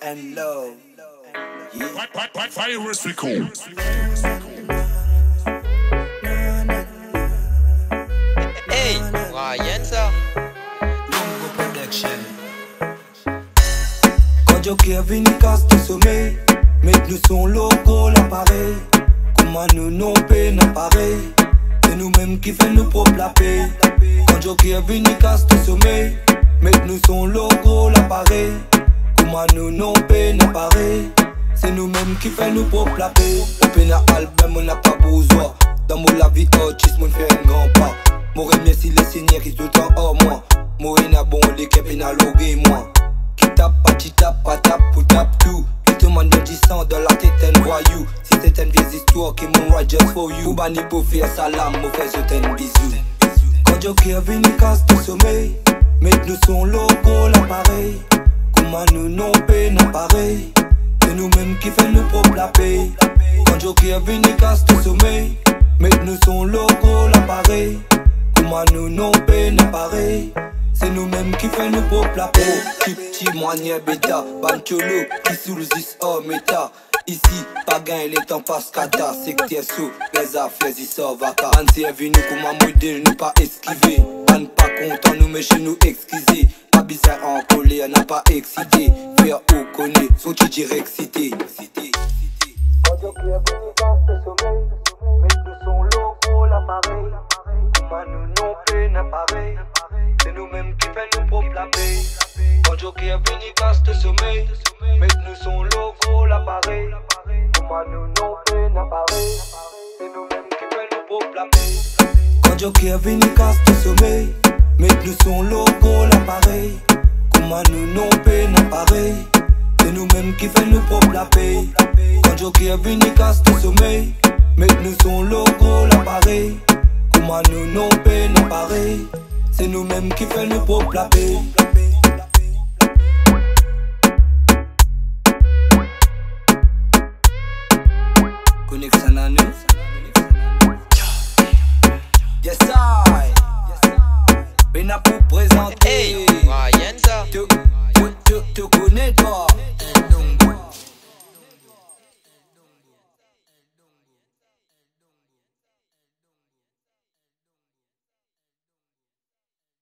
and love. Yeah. Virus record. Hey, BRY'AN ça. Dongo production. Quand Joker vini casse ton sommeil, mettre-nous son logo l'appareil. Comment nous non paye n'a pareil. C'est nous-mêmes qui fait nous propres la paix. Quand Joker vini casse ton sommeil, mettre-nous son logo l'appareil. Comment nous non paye n'a pareil. C'est nous-mêmes qui fait nous propres la paix. On peine à album, on n'a pas besoin. Dans mon la vie autiste, mon fait un grand pas. M'aurait mieux si les seigneurs qui tout le temps hors moi. M'aurait n'a bon l'équipe et n'a logué moi. Qui tape pas tape pour tape tout. Qui te demande de 10 ans dans la tête un voyou. Si c'est une vieille histoire qui m'en right just for you. Ou bani pour faire salam, m'au fait jeter un bisou. Quand Joker vini casse ton sommeil, mettre-nous son logo l'appareil. Comment nous non paye n'a pareil. C'est nous-mêmes qui fait nous propres la paix. Quand Joker vini casse ton sommeil, mettre-nous son logo l'appareil. Comment nous non paye n'a pareil. C'est nous-mêmes qui fait nous propres la paix. Petit moignet bêta, bancholo qui sous le 10 hors méta. Ici, pas gain, les temps passe kata. C'est que t'es sous, les affaires y sortent vaca. Ban c'est venu pour ma modèle, nous pas esquiver. Ban pas content, nous mais chez nous exquisés. Pas bizarre en colère, n'a pas excité. Faire au connaît, son qui dirait excité. Quand Joker venu casse le sommeil, mettre son logo l'appareil. Comment nous non paye n'a pareil. C'est nous-mêmes qui fait nous propres la paix. Quand Joker venu casse le sommeil, mettre-nous son logo l'appareil. Comment nous non paye n'a pareil. C'est nous-mêmes qui fait nous propres la paix. Quand Joker venu casse le sommeil, mettre-nous son logo l'appareil. Comment nous non paye n'a pareil. C'est nous-mêmes qui fait nous propres la paix. Quand Joker venu casse le sommeil, mettre-nous son logo l'appareil. Comment nous non paye n'a pareil. C'est nous-mêmes qui fait nous propres la paix. Connexion à nous. Yes I. Ben pour présenter. Hey, BRY'AN ça. Tu connais toi.